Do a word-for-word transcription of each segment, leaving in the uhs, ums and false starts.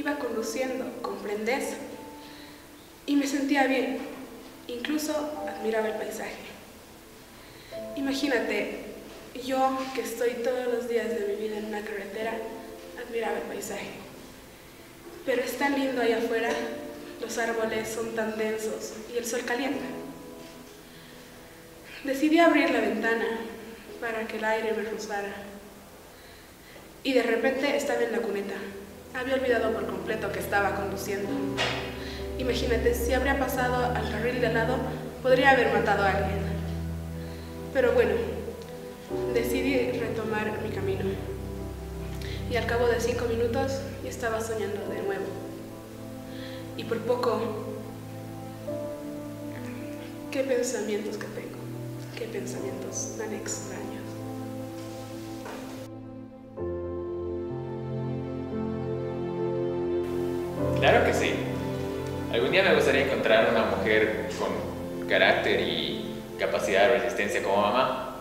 Iba conduciendo, ¿comprendes? Y me sentía bien, incluso admiraba el paisaje. Imagínate, yo que estoy todos los días de mi vida en una carretera, admiraba el paisaje. Pero es tan lindo allá afuera, los árboles son tan densos y el sol calienta. Decidí abrir la ventana para que el aire me rozara. Y de repente estaba en la cuneta. Había olvidado por completo que estaba conduciendo. Imagínate, si habría pasado al carril de al lado, podría haber matado a alguien. Pero bueno, decidí retomar mi camino. Y al cabo de cinco minutos, ya estaba soñando de nuevo. Y por poco, qué pensamientos que tengo, qué pensamientos tan extraños. Claro que sí. Algún día me gustaría encontrar una mujer con carácter y capacidad de resistencia como mamá.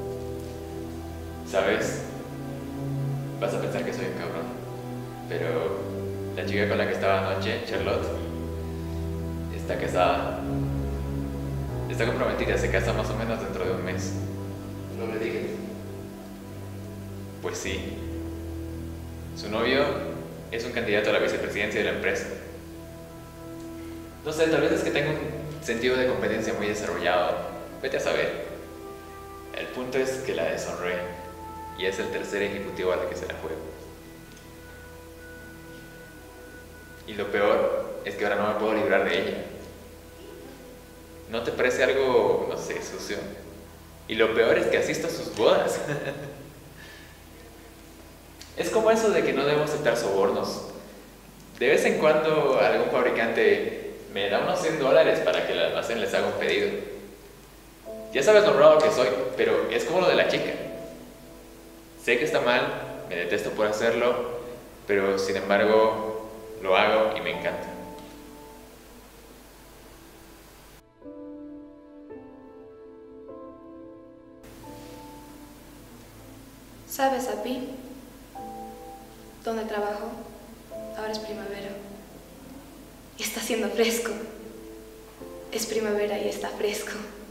¿Sabes? Vas a pensar que soy un cabrón, pero la chica con la que estaba anoche, Charlotte, está casada. Está comprometida, se casa más o menos dentro de un mes. No me digas. Pues sí. Su novio es un candidato a la vicepresidencia de la empresa. No sé, tal vez es que tengo un sentido de competencia muy desarrollado. Vete a saber. El punto es que la deshonré y es el tercer ejecutivo a la que se la juego. Y lo peor es que ahora no me puedo librar de ella. ¿No te parece algo, no sé, sucio? Y lo peor es que asisto a sus bodas. Es como eso de que no debo aceptar sobornos. De vez en cuando algún fabricante me da unos cien dólares para que el almacén les haga un pedido. Ya sabes lo honrado que soy, pero es como lo de la chica. Sé que está mal, me detesto por hacerlo, pero sin embargo lo hago y me encanta. ¿Sabes, Api? Donde trabajo, ahora es primavera. Y está haciendo fresco. Es primavera y está fresco.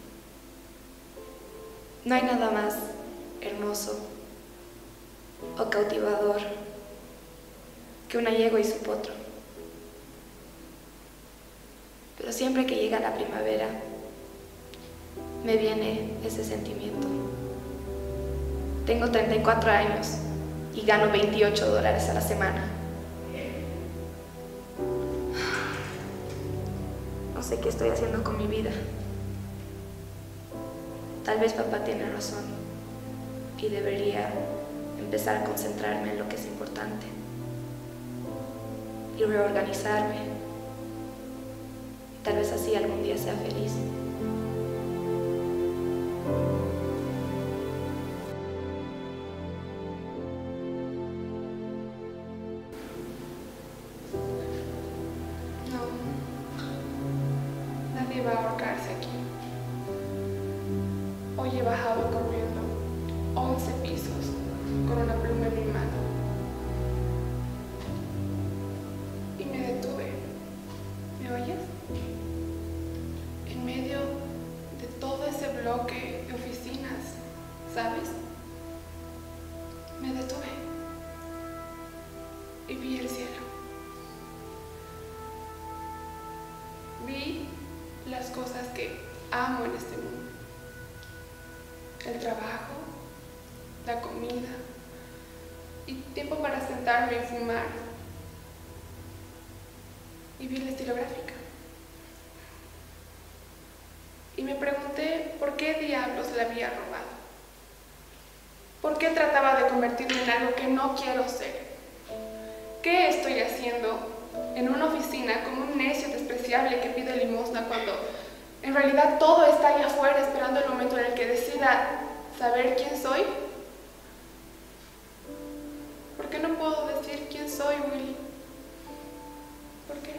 No hay nada más hermoso o cautivador que una yegua y su potro. Pero siempre que llega la primavera, me viene ese sentimiento. Tengo treinta y cuatro años y gano veintiocho dólares a la semana. No sé qué estoy haciendo con mi vida. Tal vez papá tiene razón y debería empezar a concentrarme en lo que es importante y reorganizarme. Tal vez así algún día sea feliz. Va a ahorcarse aquí. Hoy he bajado corriendo once pisos con una pluma en mi mano y me detuve. ¿Me oyes? En medio de todo ese bloque de oficinas, ¿sabes? Me detuve y vi el cielo. Vi las cosas que amo en este mundo. El trabajo, la comida y tiempo para sentarme y fumar. Y vi la estilográfica. Y me pregunté por qué diablos la había robado. ¿Por qué trataba de convertirme en algo que no quiero ser? ¿Qué estoy haciendo en una oficina como un necio despreciable que pide limosna cuando en realidad todo está allá afuera esperando el momento en el que decida saber quién soy? ¿Por qué no puedo decir quién soy, Willy? ¿Por qué?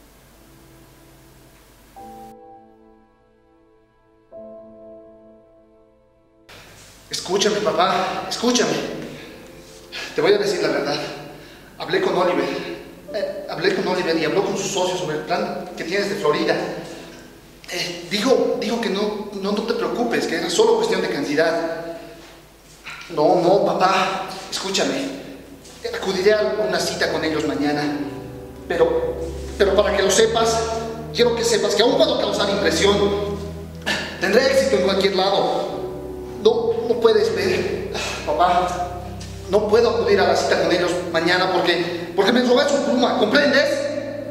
Escúchame, papá, escúchame. Te voy a decir la verdad. Hablé con Oliver. Eh, hablé hablé con Oliver y habló con sus socios sobre el plan que tienes de Florida. Eh, dijo, dijo que no, no, no te preocupes, que era solo cuestión de cantidad. No, no, papá, escúchame. Acudiré a una cita con ellos mañana. Pero, pero para que lo sepas, quiero que sepas que aún puedo causar impresión. Tendré éxito en cualquier lado. No, no puedes ver, papá. No puedo acudir a la cita con ellos mañana porque, porque me robé su pluma, ¿comprendes?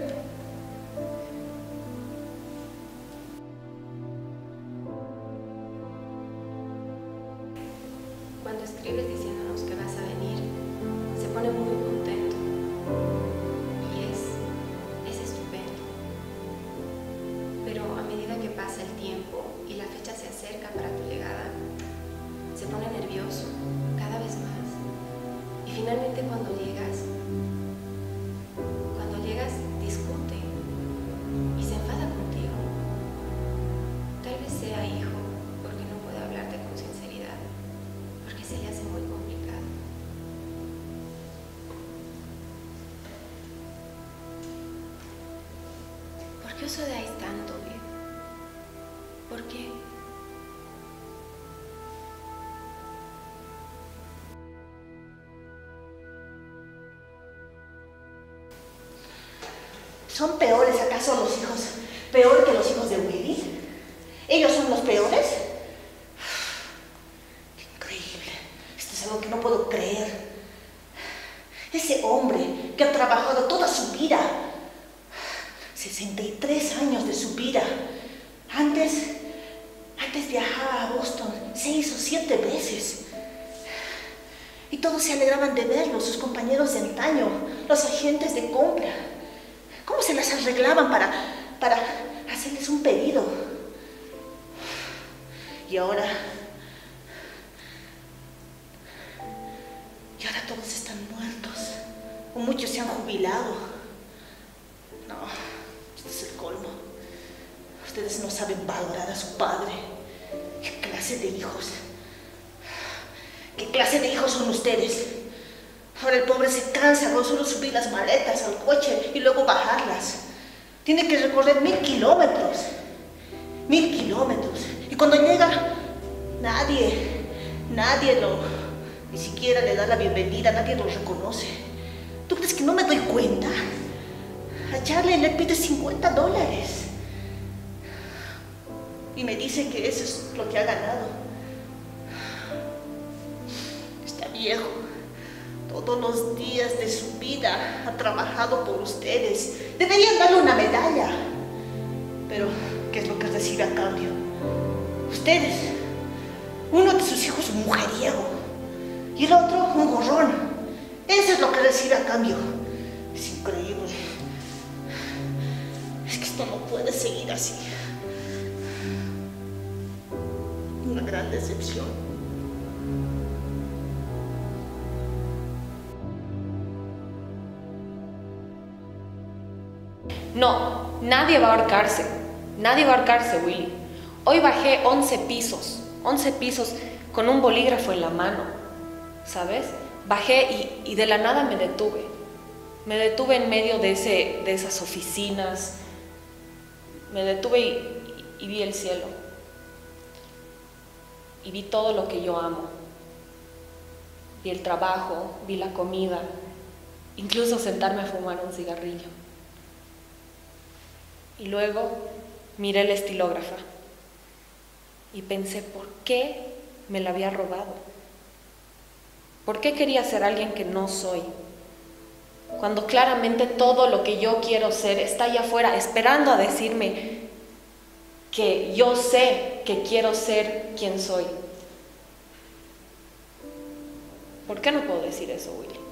Cuando escribes diciéndonos que vas a venir, se pone muy contento. Y es, es estupendo. Pero a medida que pasa el tiempo y la fecha se acerca para tu llegada, se pone nervioso cada vez más. Y finalmente cuando llegas, cuando llegas discute y se enfada contigo. Tal vez sea hijo porque no puede hablarte con sinceridad, porque se le hace muy complicado. ¿Por qué os odiáis tanto, Viv? ¿Por qué? ¿Son peores acaso los hijos? ¿Peor que los hijos de Willy? ¿Ellos son los peores? ¡Qué increíble! Esto es algo que no puedo creer. Ese hombre que ha trabajado toda su vida, sesenta y tres años de su vida, antes, antes viajaba a Boston seis o siete veces. Y todos se alegraban de verlo, sus compañeros de antaño, los agentes de compra. ¿Cómo se las arreglaban para, para hacerles un pedido? Y ahora... Y ahora todos están muertos. O muchos se han jubilado. No, este es el colmo. Ustedes no saben valorar a su padre. ¿Qué clase de hijos? ¿Qué clase de hijos son ustedes? Ahora el pobre se cansa con solo subir las maletas al coche y luego bajarlas. Tiene que recorrer mil kilómetros. Mil kilómetros. Y cuando llega, nadie, nadie lo, ni siquiera le da la bienvenida, nadie lo reconoce. ¿Tú crees que no me doy cuenta? A Charlie le pide cincuenta dólares. Y me dice que eso es lo que ha ganado. Está viejo. Todos los días de su vida ha trabajado por ustedes. Deberían darle una medalla. Pero, ¿qué es lo que recibe a cambio? Ustedes, uno de sus hijos un mujeriego y el otro un gorrón. Eso es lo que recibe a cambio. Es increíble. Es que esto no puede seguir así. Una gran decepción. No, nadie va a ahorcarse. Nadie va a ahorcarse, Willy. Hoy bajé once pisos. once pisos con un bolígrafo en la mano. ¿Sabes? Bajé y, y de la nada me detuve. Me detuve en medio de, ese, de esas oficinas. Me detuve y, y vi el cielo. Y vi todo lo que yo amo. Vi el trabajo, vi la comida. Incluso sentarme a fumar un cigarrillo. Y luego miré la estilógrafa y pensé, ¿por qué me la había robado? ¿Por qué quería ser alguien que no soy? Cuando claramente todo lo que yo quiero ser está allá afuera esperando a decirme que yo sé que quiero ser quien soy. ¿Por qué no puedo decir eso, Willy?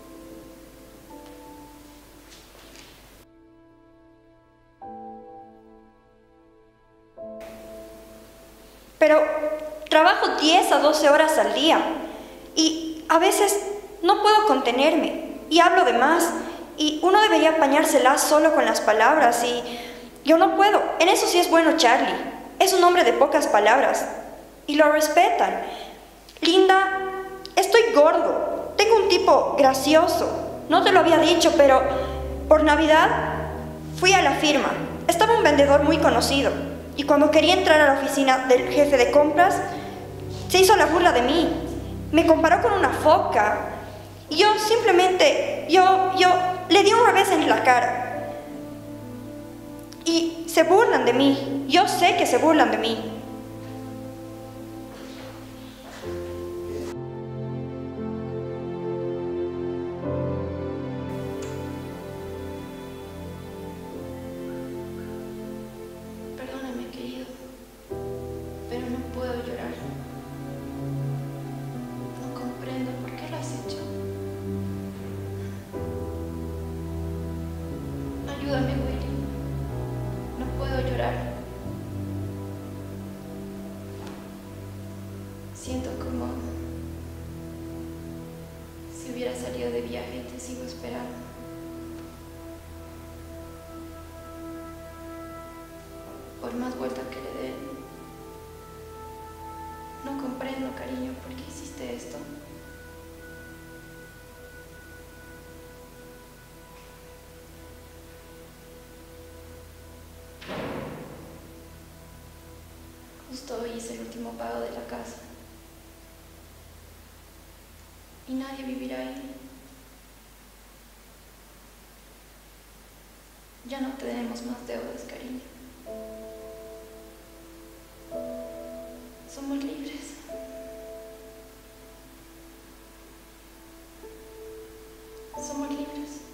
Pero trabajo diez a doce horas al día y a veces no puedo contenerme y hablo de más y uno debería apañárselas solo con las palabras y yo no puedo. En eso sí es bueno Charlie. Es un hombre de pocas palabras y lo respetan. Linda, estoy gordo. Tengo un tipo gracioso. No te lo había dicho, pero por Navidad Fui a la firma. Estaba un vendedor muy conocido y cuando quería entrar a la oficina del jefe de compras, se hizo la burla de mí. Me comparó con una foca y yo simplemente, yo, yo le di un revés en la cara. Y se burlan de mí. Yo sé que se burlan de mí. Perdóname, querido, pero no puedo llorar. No comprendo por qué lo has hecho. Ayúdame, Willy. No puedo llorar. Siento como si hubiera salido de viaje y te sigo esperando. Por más vueltas que le dé, no comprendo, cariño, por qué hiciste esto. Justo hoy hice el último pago de la casa. Y nadie vivirá ahí. Ya no tenemos más deudas, cariño. Somos libres. Somos libres.